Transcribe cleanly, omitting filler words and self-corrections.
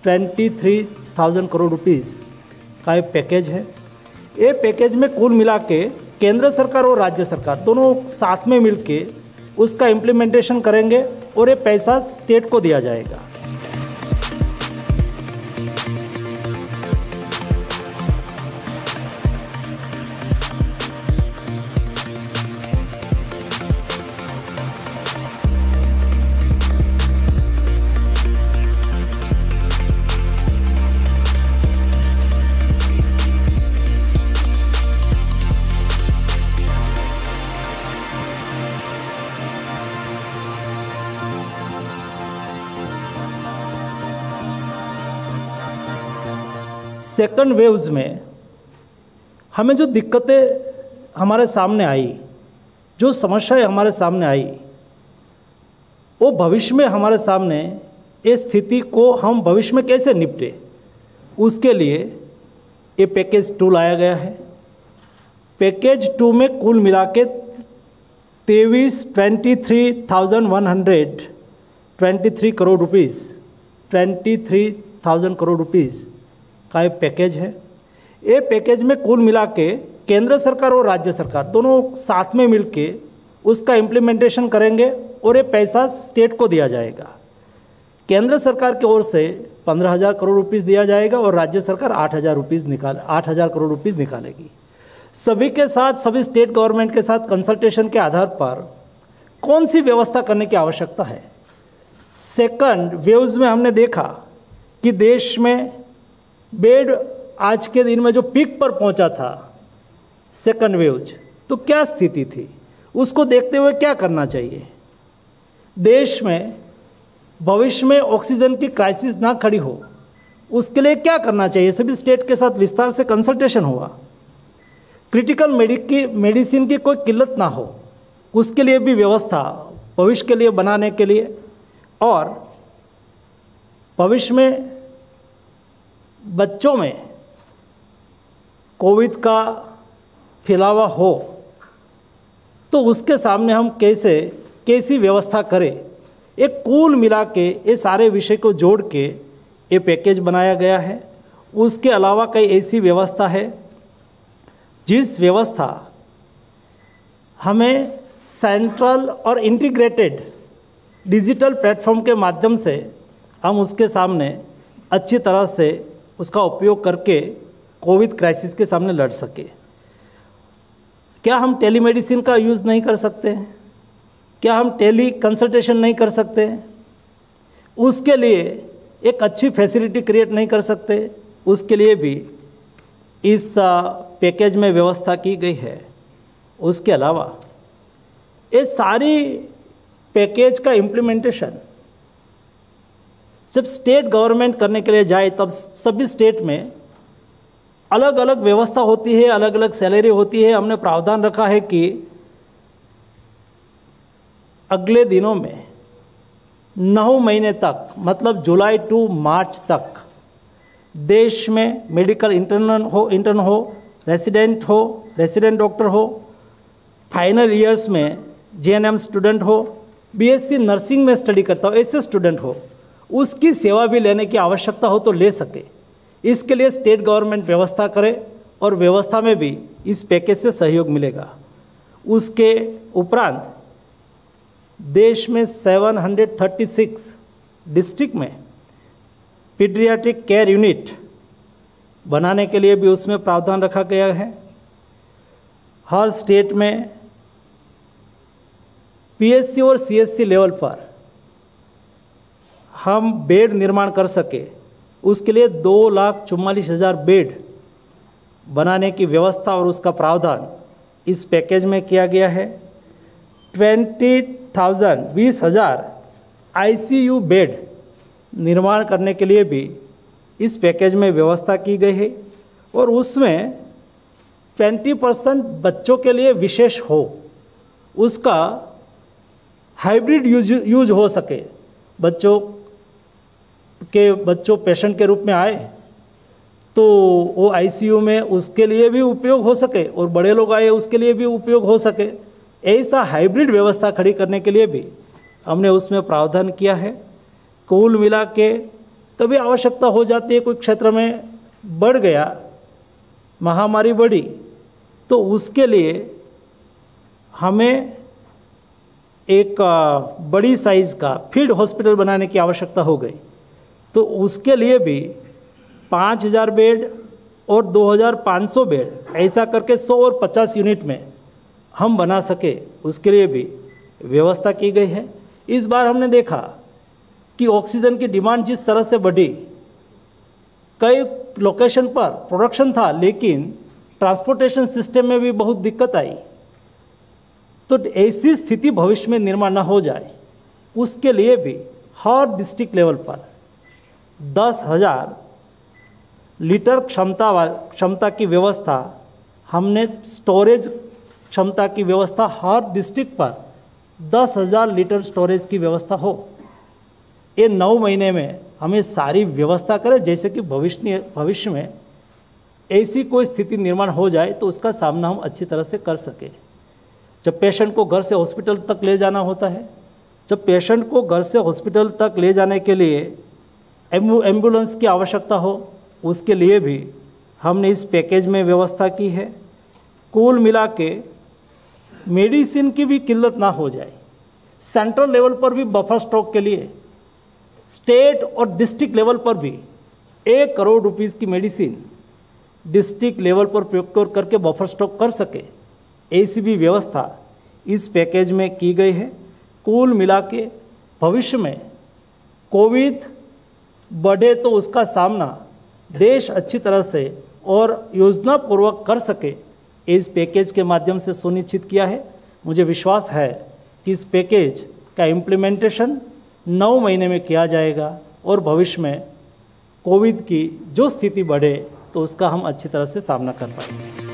23,000 crore rupees का एक package है। ये पैकेज में कुल मिला के केंद्र सरकार और राज्य सरकार दोनों साथ में मिलके उसका इम्प्लीमेंटेशन करेंगे और ये पैसा स्टेट को दिया जाएगा। सेकंड वेव्स में हमें जो दिक्कतें हमारे सामने आई, जो समस्याएं हमारे सामने आई, वो भविष्य में हमारे सामने इस स्थिति को हम भविष्य में कैसे निपटे, उसके लिए ये पैकेज 2 लाया गया है। पैकेज 2 में कुल मिला के 23,123 करोड़ रुपीज़ 23,000 करोड़ रुपीज़ का एक पैकेज है। ये पैकेज में कुल मिला के केंद्र सरकार और राज्य सरकार दोनों साथ में मिलके उसका इम्प्लीमेंटेशन करेंगे और ये पैसा स्टेट को दिया जाएगा। केंद्र सरकार की ओर से 15,000 करोड़ रुपीज़ दिया जाएगा और राज्य सरकार 8,000 करोड़ रुपीज़ निकालेगी। सभी के साथ, सभी स्टेट गवर्नमेंट के साथ कंसल्टेशन के आधार पर कौन सी व्यवस्था करने की आवश्यकता है। सेकंड वेव्स में हमने देखा कि देश में बेड आज के दिन में जो पीक पर पहुंचा था सेकंड वेव्स, तो क्या स्थिति थी, उसको देखते हुए क्या करना चाहिए। देश में भविष्य में ऑक्सीजन की क्राइसिस ना खड़ी हो, उसके लिए क्या करना चाहिए। सभी स्टेट के साथ विस्तार से कंसल्टेशन हुआ। क्रिटिकल मेडिसिन की कोई किल्लत ना हो, उसके लिए भी व्यवस्था भविष्य के लिए बनाने के लिए, और भविष्य में बच्चों में कोविड का फैलावा हो तो उसके सामने हम कैसी व्यवस्था करें। एक कुल मिला के ये सारे विषय को जोड़ के ये पैकेज बनाया गया है। उसके अलावा कई ऐसी व्यवस्था है जिस व्यवस्था हमें सेंट्रल और इंटीग्रेटेड डिजिटल प्लेटफॉर्म के माध्यम से हम उसके सामने अच्छी तरह से उसका उपयोग करके कोविड क्राइसिस के सामने लड़ सके। क्या हम टेलीमेडिसिन का यूज़ नहीं कर सकते हैं? क्या हम टेली कंसल्टेशन नहीं कर सकते? उसके लिए एक अच्छी फैसिलिटी क्रिएट नहीं कर सकते? उसके लिए भी इस पैकेज में व्यवस्था की गई है। उसके अलावा ये सारी पैकेज का इम्प्लीमेंटेशन जब स्टेट गवर्नमेंट करने के लिए जाए तब सभी स्टेट में अलग अलग व्यवस्था होती है, अलग अलग सैलरी होती है। हमने प्रावधान रखा है कि अगले दिनों में 9 महीने तक, मतलब जुलाई टू मार्च तक देश में मेडिकल इंटर्न हो, रेसिडेंट डॉक्टर हो, फाइनल ईयर्स में JNM स्टूडेंट हो, BSc नर्सिंग में स्टडी करता हो ऐसे स्टूडेंट हो, उसकी सेवा भी लेने की आवश्यकता हो तो ले सके। इसके लिए स्टेट गवर्नमेंट व्यवस्था करे और व्यवस्था में भी इस पैकेज से सहयोग मिलेगा। उसके उपरांत देश में 736 डिस्ट्रिक्ट में पीडियाट्रिक केयर यूनिट बनाने के लिए भी उसमें प्रावधान रखा गया है। हर स्टेट में PSC और CSC लेवल पर हम बेड निर्माण कर सके, उसके लिए 2,44,000 बेड बनाने की व्यवस्था और उसका प्रावधान इस पैकेज में किया गया है। 20,000 ICU बेड निर्माण करने के लिए भी इस पैकेज में व्यवस्था की गई है और उसमें 20% बच्चों के लिए विशेष हो, उसका हाइब्रिड यूज हो सके। बच्चों पेशेंट के रूप में आए तो वो ICU में उसके लिए भी उपयोग हो सके और बड़े लोग आए उसके लिए भी उपयोग हो सके। ऐसा हाइब्रिड व्यवस्था खड़ी करने के लिए भी हमने उसमें प्रावधान किया है। कुल मिला के कभी आवश्यकता हो जाती है, कोई क्षेत्र में बढ़ गया, महामारी बढ़ी, तो उसके लिए हमें एक बड़ी साइज़ का फील्ड हॉस्पिटल बनाने की आवश्यकता हो गई। तो उसके लिए भी 5000 बेड और 2500 बेड ऐसा करके 100 और 50 यूनिट में हम बना सके, उसके लिए भी व्यवस्था की गई है। इस बार हमने देखा कि ऑक्सीजन की डिमांड जिस तरह से बढ़ी, कई लोकेशन पर प्रोडक्शन था लेकिन ट्रांसपोर्टेशन सिस्टम में भी बहुत दिक्कत आई। तो ऐसी स्थिति भविष्य में निर्माण न हो जाए, उसके लिए भी हर डिस्ट्रिक्ट लेवल पर 10,000 लीटर क्षमता की व्यवस्था, हमने स्टोरेज क्षमता की व्यवस्था हर डिस्ट्रिक्ट पर 10,000 लीटर स्टोरेज की व्यवस्था हो। ये 9 महीने में हमें सारी व्यवस्था करें, जैसे कि भविष्य में ऐसी कोई स्थिति निर्माण हो जाए तो उसका सामना हम अच्छी तरह से कर सकें। जब पेशेंट को घर से हॉस्पिटल तक ले जाना होता है, जब पेशेंट को घर से हॉस्पिटल तक ले जाने के लिए एम्बुलेंस की आवश्यकता हो, उसके लिए भी हमने इस पैकेज में व्यवस्था की है। कुल मिला के मेडिसिन की भी किल्लत ना हो जाए, सेंट्रल लेवल पर भी बफर स्टॉक के लिए, स्टेट और डिस्ट्रिक्ट लेवल पर भी 1 करोड़ रुपीस की मेडिसिन डिस्ट्रिक्ट लेवल पर प्रोक्योर करके बफर स्टॉक कर सके, ऐसी भी व्यवस्था इस पैकेज में की गई है। कुल मिला के भविष्य में कोविड बढ़े तो उसका सामना देश अच्छी तरह से और योजनापूर्वक कर सके, इस पैकेज के माध्यम से सुनिश्चित किया है। मुझे विश्वास है कि इस पैकेज का इम्प्लीमेंटेशन 9 महीने में किया जाएगा और भविष्य में कोविड की जो स्थिति बढ़े तो उसका हम अच्छी तरह से सामना कर पाएंगे।